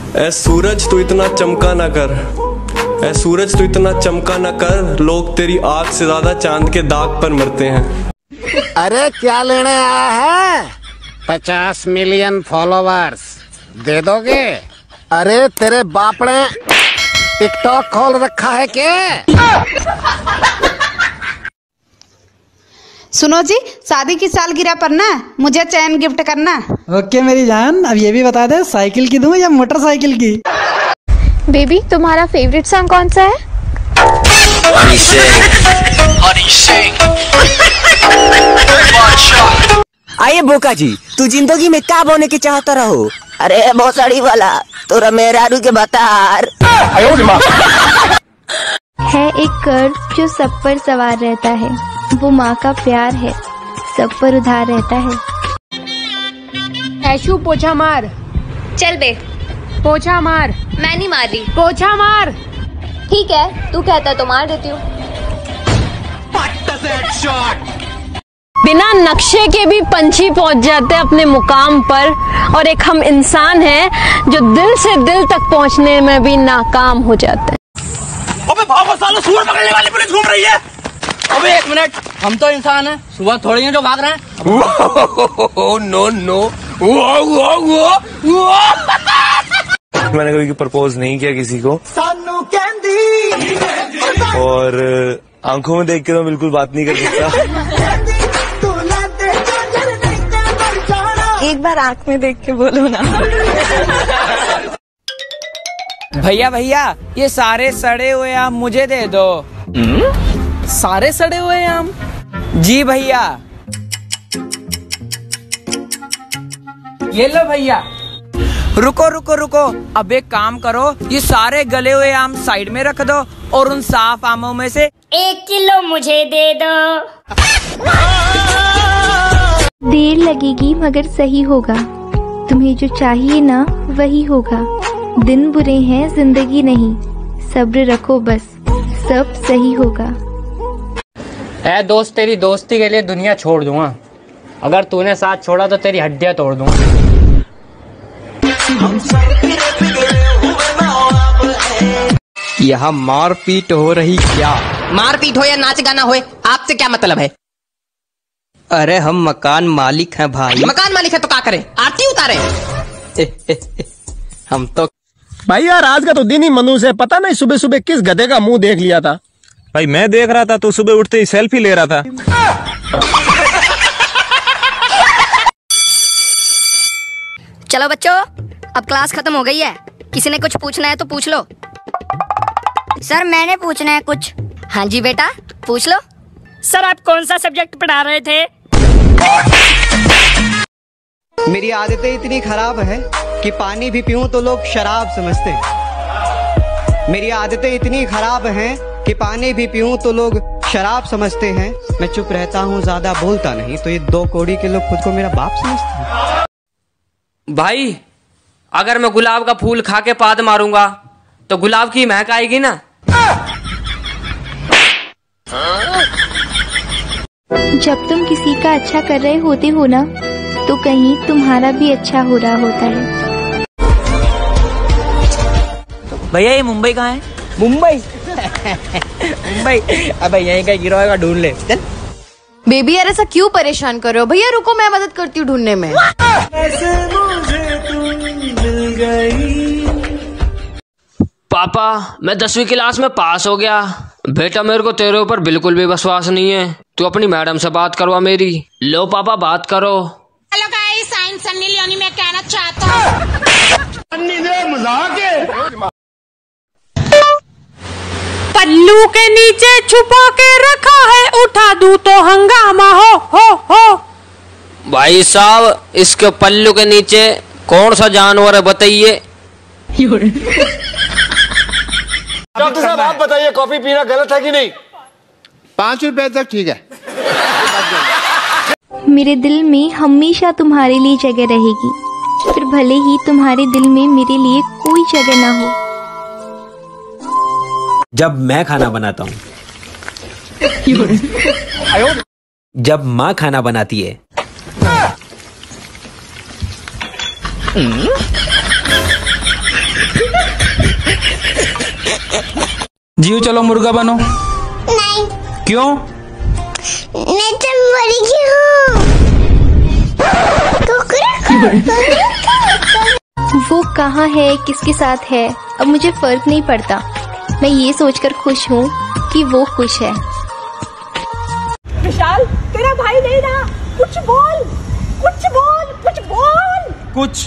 ऐ सूरज तू इतना चमका ना कर, ऐ सूरज तू इतना चमका ना कर, लोग तेरी आग से ज्यादा चांद के दाग पर मरते हैं। अरे क्या लेने आया है? 50 मिलियन फॉलोवर्स दे दोगे? अरे तेरे बाप ने टिकटॉक खोल रखा है क्या? सुनो जी, शादी की सालगिरह पर ना मुझे चैन गिफ्ट करना। ओके मेरी जान, अब ये भी बता दे साइकिल की दूं या मोटरसाइकिल की? बेबी तुम्हारा फेवरेट सॉन्ग कौन सा है? आइए बोका जी, तू जिंदगी में क्या बनने की चाहता रहो? अरे भोसड़ी वाला तोरा मेहरारू के बतार। है एक कर्व जो सब पर सवार रहता है, वो माँ का प्यार है, सब पर उधार रहता है। ऐशु पोछा मार। चल बे। पोछा मार। मैं नहीं मार रही। पोछा मार। ठीक है, तू कहता तो मार देती हूँ। बिना नक्शे के भी पंछी पहुंच जाते हैं अपने मुकाम पर, और एक हम इंसान हैं जो दिल से दिल तक पहुंचने में भी नाकाम हो जाते हैं। अबे भागो सालो, सूअर पकड़ने वाली पुलिस घूम रही है। अबे एक मिनट, हम तो इंसान हैं, सुअर थोड़ी हैं जो भाग रहे हैं। नो नो, मैंने कभी प्रपोज नहीं किया किसी को, और आंखों में देख के तो बिल्कुल बात नहीं कर सकता। एक बार आँख में देख के बोलो ना। भैया भैया, ये सारे सड़े हुए आम मुझे दे दो। सारे सड़े हुए आम? जी भैया। ये लो भैया। रुको रुको रुको, अब एक काम करो, ये सारे गले हुए आम साइड में रख दो और उन साफ आमों में से 1 किलो मुझे दे दो। देर लगेगी मगर सही होगा, तुम्हें जो चाहिए ना वही होगा। दिन बुरे हैं जिंदगी नहीं, सब्र रखो बस, सब सही होगा। ऐ दोस्त, तेरी दोस्ती के लिए दुनिया छोड़ दूंगा, अगर तूने साथ छोड़ा तो तेरी हड्डियां तोड़ दूंगा। यहाँ मारपीट हो रही क्या? मारपीट हो या नाच गाना हो, आपसे क्या मतलब है? अरे हम मकान मालिक हैं भाई। मकान मालिक है तो क्या करें, आरती उतारे? हम तो भाई यार, आज का तो दिन ही मनूस है। पता नहीं सुबह सुबह किस गधे का मुंह देख लिया था। भाई मैं देख रहा था तो सुबह उठते ही सेल्फी ले रहा था। चलो बच्चों, अब क्लास खत्म हो गई है, किसी ने कुछ पूछना है तो पूछ लो। सर मैंने पूछना है कुछ। हाँ जी बेटा, पूछ लो। सर आप कौन सा सब्जेक्ट पढ़ा रहे थे? मेरी आदतें इतनी खराब है कि पानी भी पीऊं तो लोग शराब समझते हैं। मेरी आदतें इतनी खराब हैं कि पानी भी पीऊं तो लोग शराब समझते हैं। मैं चुप रहता हूँ, ज्यादा बोलता नहीं, तो ये 2 कौड़ी के लोग खुद को मेरा बाप समझते हैं। भाई अगर मैं गुलाब का फूल खा के पाद मारूंगा तो गुलाब की महक आएगी ना? जब तुम किसी का अच्छा कर रहे होते हो ना, तो कहीं तुम्हारा भी अच्छा हो रहा होता है। भैया ये मुंबई कहाँ है? मुंबई? मुंबई अबे यहीं का गिरा होगा, ढूंढ ले चल। बेबी यार ऐसा क्यों परेशान कर रहे हो? भैया रुको, मैं मदद करती हूँ ढूंढने में। पापा मैं 10वीं क्लास में पास हो गया। बेटा मेरे को तेरे ऊपर बिल्कुल भी विश्वास नहीं है, तू अपनी मैडम से बात करवा मेरी। लो पापा बात करो। Hello guys, I am Sunny Leone. मैं कहना चाहता हूँ पल्लू के नीचे छुपा के रखा है, उठा दूं तो हंगामा हो। भाई साहब इसके पल्लू के नीचे कौन सा जानवर है बताइए? डॉक्टर साहब आप बताइए, कॉफी पीना गलत है कि नहीं? 5 रुपए तक ठीक है। मेरे दिल में हमेशा तुम्हारे लिए जगह रहेगी, फिर भले ही तुम्हारे दिल में मेरे लिए कोई जगह ना हो। जब मैं खाना बनाता हूँ, जब माँ खाना बनाती है, जियो चलो मुर्गा बनो। नहीं। क्यों? मैं तो मर गई हूँ। वो कहाँ है, किसके साथ है, अब मुझे फर्क नहीं पड़ता। मैं ये सोचकर खुश हूँ कि वो खुश है। विशाल, तेरा भाई नहीं रहा, कुछ बोल, कुछ बोल, कुछ बोल। कुछ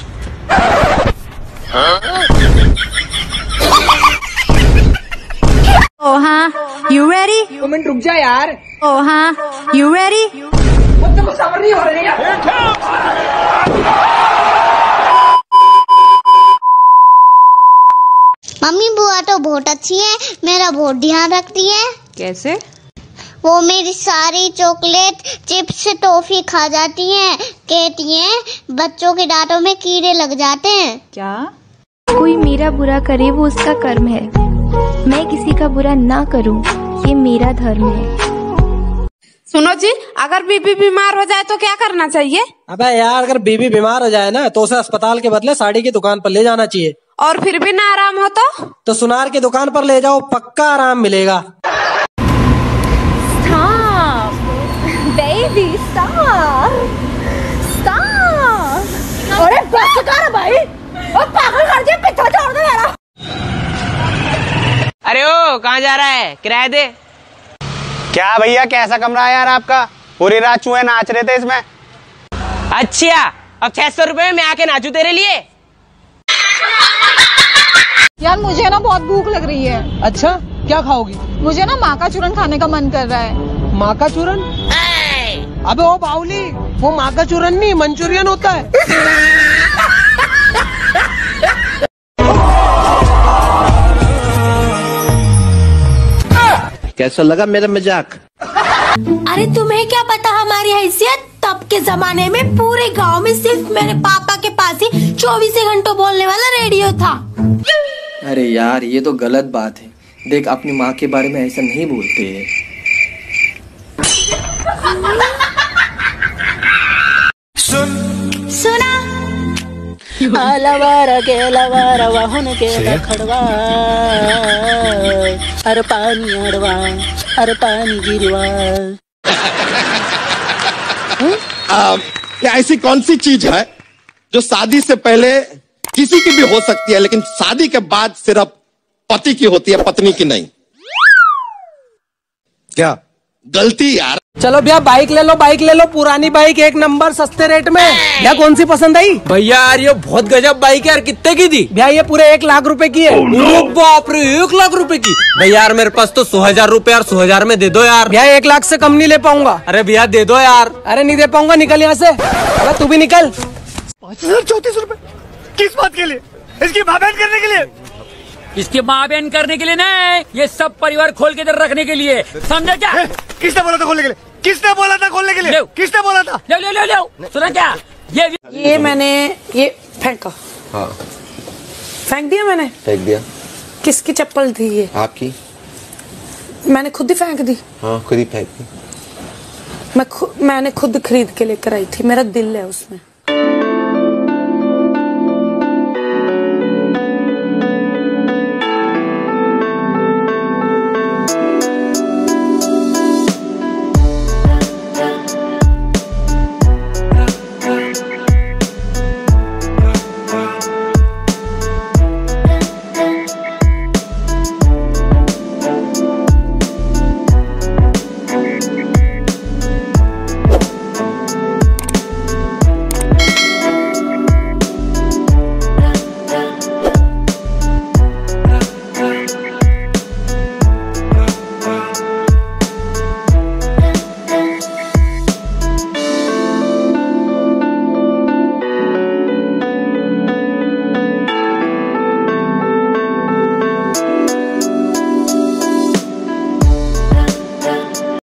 ओ हाँ, यू रेडी? 2 मिनट रुक जा यार। ओ हाँ, यू रेडी? मुझे कुछ सब्र नहीं हो रही है। मम्मी बुआ तो बहुत अच्छी है, मेरा बहुत ध्यान रखती है। कैसे? वो मेरी सारी चॉकलेट, चिप्स, टॉफी खा जाती हैं। कहती हैं बच्चों के दांतों में कीड़े लग जाते हैं। क्या? कोई मेरा बुरा करे वो उसका कर्म है, मैं किसी का बुरा ना करूं ये मेरा धर्म है। सुनो जी, अगर बीबी बीमार हो जाए तो क्या करना चाहिए? अबे यार, अगर बीबी बीमार हो जाए ना तो उसे अस्पताल के बदले साड़ी की दुकान पर ले जाना चाहिए। और फिर भी ना आराम हो तो सुनार की दुकान पर ले जाओ, पक्का आराम मिलेगा। Stop, baby, stop, stop. अरे बस कर भाई, और पागल कर दिया, पीछा छोड़ दे मेरा। अरे ओ, कहाँ जा रहा है? किराया दे। क्या भैया, कैसा कमरा है यार आपका? पूरी रात चूहे नाच रहे थे इसमें। अच्छा, अब 600 रुपए में मैं आके नाचू तेरे लिए? यार मुझे ना बहुत भूख लग रही है। अच्छा, क्या खाओगी? मुझे ना माँ का चूरन खाने का मन कर रहा है। माँ का चूरन? अबे ओ बाउली, वो माँ का चूरन नहीं, मंचूरियन होता है। कैसा लगा मेरा मजाक? अरे तुम्हें क्या पता हमारी हैसियत? तब के जमाने में पूरे गांव में सिर्फ मेरे पापा के पास ही 24 घंटों बोलने वाला रेडियो था। अरे यार, ये तो गलत बात है। देख, अपनी माँ के बारे में ऐसा नहीं बोलते हैं। सुना लवारा के लवारा वाहन के लखड़वा, अरे पानी अड़वा, अरे पानी गिरवा। ऐसी कौन सी चीज है जो शादी से पहले किसी की भी हो सकती है लेकिन शादी के बाद सिर्फ पति की होती है, पत्नी की नहीं? क्या गलती यार। चलो भैया, बाइक ले लो, बाइक ले लो, पुरानी बाइक, 1 नंबर, सस्ते रेट में। भैया कौन सी पसंद आई? भैया यार, ये बहुत गजब बाइक है यार। कितने की दी? भैया ये पूरे 1 लाख रुपए की है। बाप रे, 1 लाख रुपए की? भैया यार, मेरे पास तो 100,000 रुपए यार, 100,000 में दे दो यार। भैया 1 लाख से कम नहीं ले पाऊंगा। अरे भैया दे दो यार। अरे नहीं दे पाऊंगा, निकल यहाँ से। अरे तू भी निकल। 5,034 रुपए किस बात के लिए? इसकी माँ बहन करने के लिए? इसकी माँ बहन करने के लिए नहीं, ये सब परिवार खोल के इधर रखने के लिए, समझे क्या? किसने बोला था खोलने के लिए? किसने बोला था खोलने के लिए? किसने बोला था? ले सुना क्या? ये मैंने ये फेंका। हाँ, फेंक दिया मैंने। फेंक दिया। किसकी चप्पल थी ये? आपकी। मैंने खुद ही फेंक दी। हाँ, खुद ही फेंक दी। मैंने खुद खरीद के लेकर आई थी, मेरा दिल है उसमें।